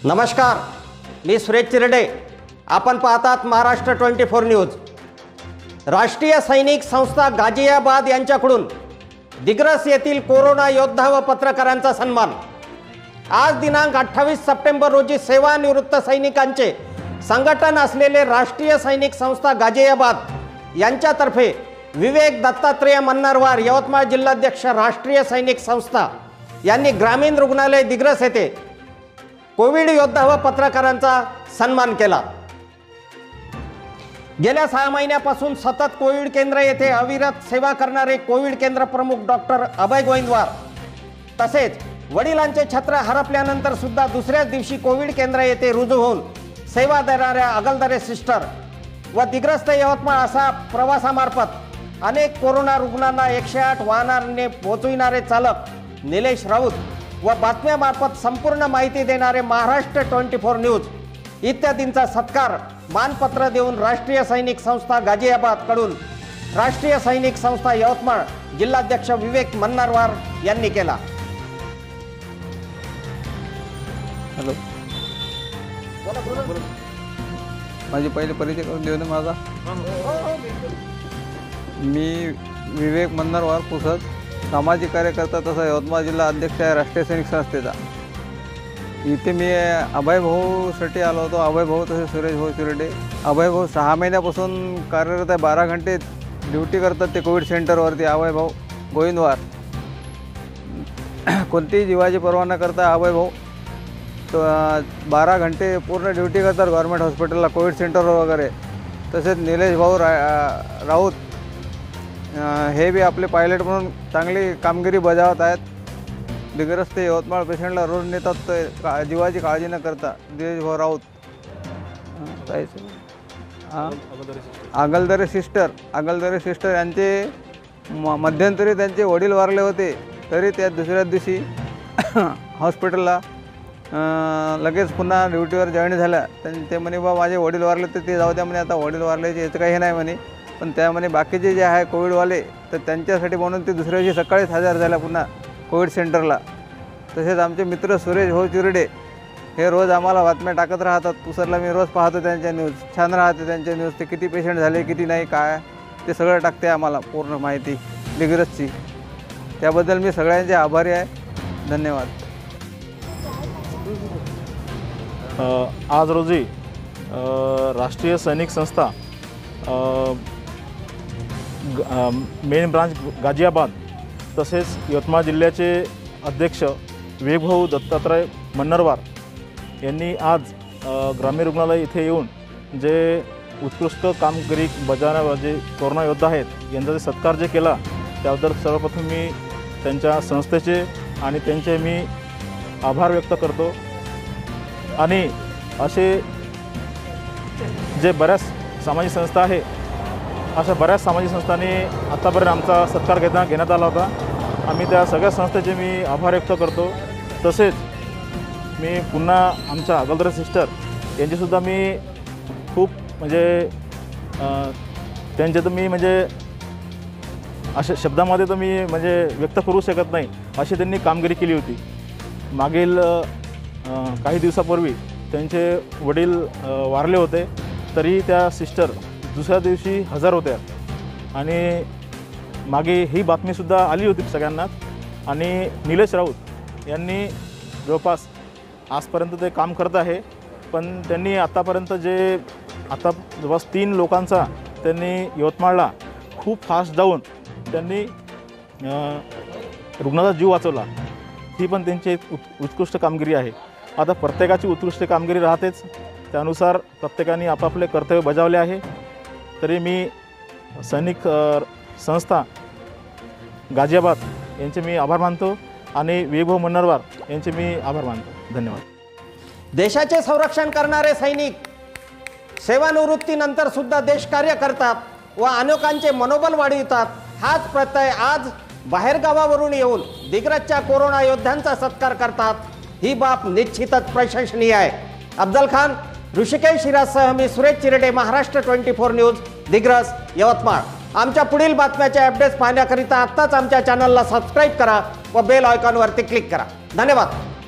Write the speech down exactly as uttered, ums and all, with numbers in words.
नमस्कार, मी सुरेश चिरडे. आपण पाहतात महाराष्ट्र ट्वेंटी फोर न्यूज. राष्ट्रीय सैनिक संस्था गाझियाबाद यांच्याकडून दिग्रस येथील कोरोना योद्धा व पत्रकारांचा सन्मान. आज दिनांक अठ्ठावीस सप्टेंबर रोजी सेवानिवृत्त सैनिकांचे संघटन असलेले राष्ट्रीय सैनिक संस्था गाझियाबाद यांच्यातर्फे विवेक दत्तात्रेय मन्नरवार, यवतमाळ जिल्हाध्यक्ष, राष्ट्रीय सैनिक संस्था यांनी ग्रामीण रुग्णालय दिग्रस येथे कोविड योद्धा व पत्रकारांचा सन्मान केला. गेल्या सहा महिन्यापासून सतत कोविड केंद्र येथे अविरत सेवा करणारे कोविड केंद्र प्रमुख डॉक्टर अभय गोविंदवार तसेच वडिलांचे छत्र हरपल्यानंतर सुद्धा दुसऱ्याच दिवशी कोविड केंद्र येथे रुजू होऊन सेवा देणाऱ्या अगलदरे सिस्टर व दिग्रस ते यवतमाळ असा प्रवासामार्फत अनेक कोरोना रुग्णांना एकशे आठ वाहनाने पोहोचविणारे चालक निलेश राऊत व बातम्यामार्फत संपूर्ण माहिती देणारे महाराष्ट्र ट्वेंटी फोर न्यूज इत्यादींचा सत्कार मानपत्र देऊन राष्ट्रीय सैनिक संस्था गाझियाबाद कडून राष्ट्रीय सैनिक संस्था यवतमाळ जिल्हाध्यक्ष विवेक मन्नरवार यांनी केला. हॅलो, माझी पहिले परिचय करून देऊ ना माझा. मी विवेक मन्नरवार पुसद, सामाजिक कार्यकर्ता तसा यवतमाळ जिल्हा अध्यक्ष आहे राष्ट्रीय सैनिक संस्थेचा. इथे मी अभय भाऊसाठी आलो होतो. अभय भाऊ तसे सुरेश भाऊ चिरडे. अभय भाऊ सहा महिन्यापासून कार्यरत आहे. बारा घंटे ड्युटी करतात ते कोविड सेंटरवरती. अभय भाऊ गोविंदवार कोणतीही जीवाची पर्वा न करता अभय भाऊ तो बारा घंटे पूर्ण ड्युटी करतात गव्हर्मेंट हॉस्पिटलला, कोविड सेंटरवर वगैरे. तसेच निलेश भाऊ रा राऊत हे बी आपले पायलट म्हणून चांगली कामगिरी बजावत आहेत. दिग्रस ते यवतमाळ पेशंटला रोज नेतात ते का जीवाची काळजी न करता. निलेश भाऊ राऊत हां आगलदरे सिस्टर आगलदरे सिस्टर यांचे म मध्यंतरी त्यांचे वडील वारले होते, तरी त्या दुसऱ्या दिवशी हॉस्पिटलला लगेच पुन्हा ड्युटीवर जॉईन झाल्या. ते म्हणे बा माझे वडील वारले तर ते जाऊ द्या म्हणे, आता वडील वारल्याचे याचं काही नाही म्हणे. पण त्या म्हणे बाकीचे जे आहे कोविडवाले तर त्यांच्यासाठी म्हणून ते दुसऱ्या दिवशी सकाळीच हजर झाल्या पुन्हा कोविड सेंटरला. तसेच आमचे मित्र सुरेश भाऊ चिरडे हे रोज आम्हाला बातम्या टाकत राहतात. पुसरला मी रोज पाहतो त्यांच्या न्यूज, छान राहते त्यांच्या न्यूज. ते किती पेशंट झाले किती नाही काय ते सगळं टाकते आम्हाला पूर्ण माहिती दिग्रसची. त्याबद्दल मी सगळ्यांचे आभारी आहे. धन्यवाद. आज रोजी राष्ट्रीय सैनिक संस्था मेन ब्रांच गाझियाबाद तसेच यवतमाळ जिल्ह्याचे अध्यक्ष विवेकभाऊ दत्तात्रय मन्नरवार यांनी आज ग्रामीण रुग्णालय इथे येऊन जे उत्कृष्ट कामगिरी बजावणारे जे कोरोना योद्धा आहेत यांचा जे सत्कार जे केला त्याबद्दल सर्वप्रथम मी त्यांच्या संस्थेचे आणि त्यांचे मी आभार व्यक्त करतो. आणि असे जे बऱ्याच सामाजिक संस्था आहे अशा बऱ्याच सामाजिक संस्थांनी आत्तापर्यंत आमचा सत्कार घेता घेण्यात आला होता. आम्ही त्या सगळ्या संस्थेचे मी आभार व्यक्त करतो. तसेच मी पुन्हा आमच्या अगलदरे सिस्टर यांचीसुद्धा मी खूप म्हणजे त्यांचे तर मी म्हणजे अशा शब्दामध्ये तर मी म्हणजे व्यक्त करू शकत नाही अशी त्यांनी कामगिरी केली होती. मागील काही दिवसापूर्वी त्यांचे वडील वारले होते, तरी त्या सिस्टर दुसऱ्या दिवशी हजर होत्या. आणि मागे ही बातमीसुद्धा आली होती सगळ्यांनाच. आणि निलेश राऊत यांनी जवळपास आजपर्यंत ते काम करत आहे, पण त्यांनी आत्तापर्यंत जे आता जवळपास तीन लोकांचा त्यांनी यवतमाळला खूप फास्ट जाऊन त्यांनी रुग्णाचा जीव वाचवला. ही पण त्यांची एक उत् उत्कृष्ट कामगिरी आहे. आता प्रत्येकाची उत्कृष्ट कामगिरी राहतेच, त्यानुसार प्रत्येकाने आपापले कर्तव्य बजावले आहे. तरी मी सैनिक संस्था गाझियाबाद यांचे मी आभार मानतो आणि विवेकभाऊ मन्नरवार यांचे मी आभार मानतो. धन्यवाद. देशाचे संरक्षण करणारे सैनिक सेवानिवृत्तीनंतर सुद्धा देशकार्य करतात व अनेकांचे मनोबल वाढवितात. हाच प्रत्यय आज बाहेरगावावरून येऊन दिग्रसच्या कोरोना योद्ध्यांचा सत्कार करतात. ही बाब निश्चितच प्रशंसनीय आहे. अफजल खान, ऋषिकेश शिराजसह मी Suresh Chirde, Maharashtra twenty four news, Digras, Yavatmal. आमच्या पुढील बातम्याचे अपडेट्स पाहण्याकरिता आत्ताच आमच्या चॅनलला सबस्क्राईब करा व बेल आयकॉनवरती क्लिक करा. धन्यवाद.